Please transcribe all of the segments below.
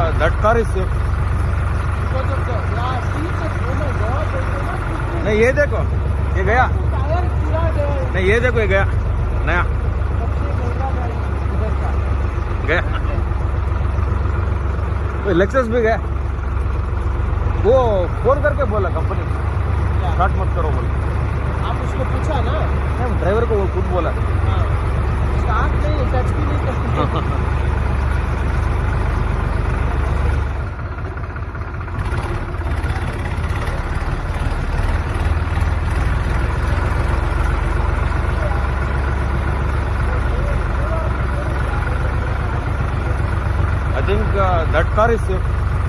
that car is safe. नहीं ये देखो, ये गया नहीं, ये देखो ये गया नया गया। लेक्सस भी गया, वो फोन करके बोला कंपनी स्टार्ट मत करो बोले। आप उसको पूछा ना? नहीं, ड्राइवर को वो खुद बोला। स्टार्ट नहीं, टच भी नहीं करते। I think that car is safe.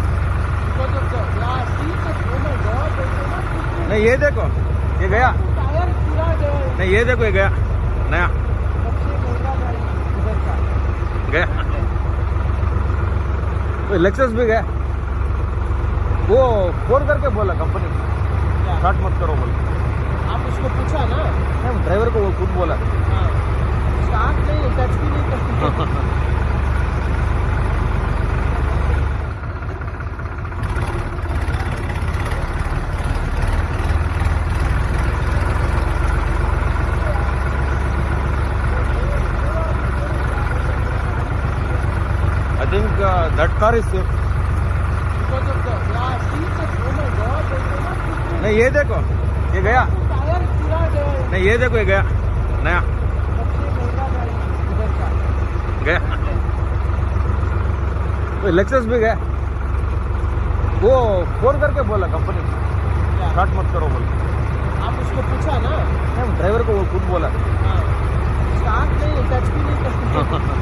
नहीं ये देखो, ये गया नहीं, ये देखो ये गया नया गया। लेक्सस भी गया, वो फोन करके बोला कंपनी स्टार्ट मत करो बोले। आप उसको पूछा ना? नहीं, ड्राइवर को वो खुद बोला। स्टार्ट नहीं, टच भी नहीं करते। I think that car is safe. नहीं ये देखो, ये गया नहीं, ये देखो ये गया नया गया। लेक्सस भी गया, वो फोन करके बोला कंपनी स्टार्ट मत करो बोले। आप उसको पूछा ना? नहीं, ड्राइवर को वो खुद बोला। स्टार्ट नहीं, टच भी नहीं करते।